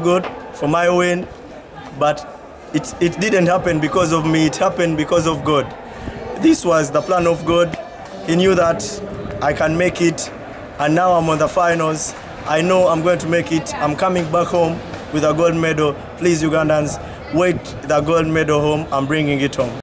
struggled for my win, but it didn't happen because of me. It happened because of God. This was the plan of God. He knew that I can make it, and now I'm on the finals. I know I'm going to make it. I'm coming back home with a gold medal. Please, Ugandans, wait the gold medal home. I'm bringing it home.